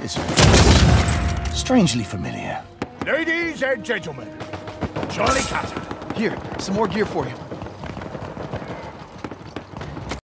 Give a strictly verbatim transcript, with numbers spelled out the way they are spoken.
This face, strangely familiar. Ladies and gentlemen, Johnny Cutter. Here, some more gear for you.